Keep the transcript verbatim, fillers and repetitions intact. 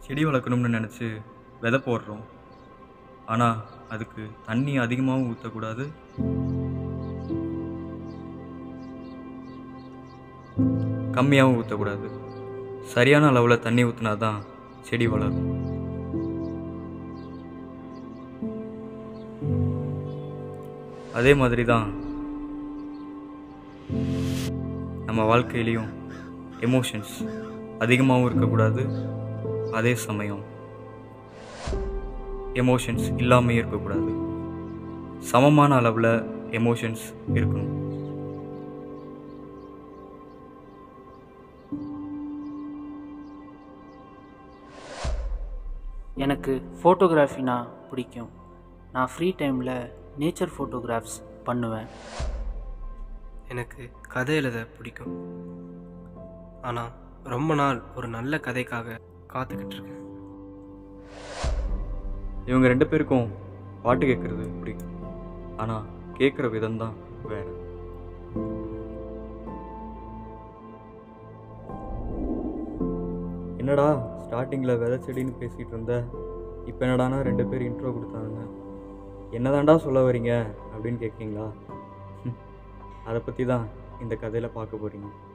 செடி வளர்க்கணும்னு நினச்சி விதை போடுறோம். ஆனால் அதுக்கு தண்ணி அதிகமாகவும் ஊற்றக்கூடாது, கம்மியாகவும் ஊற்றக்கூடாது. சரியான அளவில் தண்ணி ஊற்றினா தான் செடி வளரும். அதே மாதிரி தான் நம்ம வாழ்க்கையிலையும் எமோஷன்ஸ் அதிகமாகவும் இருக்கக்கூடாது, அதே சமயம் எமோஷன்ஸ் இல்லாமல் இருக்கக்கூடாது. சமமான அளவில் எமோஷன்ஸ் இருக்கணும். எனக்கு ஃபோட்டோகிராஃபினா பிடிக்கும். நான் ஃப்ரீ டைமில் நேச்சர் ஃபோட்டோகிராஃப்ஸ் பண்ணுவேன். எனக்கு கதை எழுத பிடிக்கும். ஆனால் ரொம்ப நாள் ஒரு நல்ல கதைக்காக காத்துக்கிட்டு இருக்கேன். இவங்க ரெண்டு பேருக்கும் பாட்டு கேட்குறது பிடிக்கும், ஆனால் கேட்குற விதம்தான் வேறு. என்னடா ஸ்டார்டிங்கில் விதை செடின்னு பேசிகிட்டு இருந்த, இப்போ என்னடானா ரெண்டு பேர் இன்ட்ரோ கொடுத்தாங்க, என்னதாண்டா சொல்ல வரீங்க அப்படின்னு கேட்குறீங்களா? அதை பற்றி தான் இந்த கதையில் பார்க்க போகிறீங்க.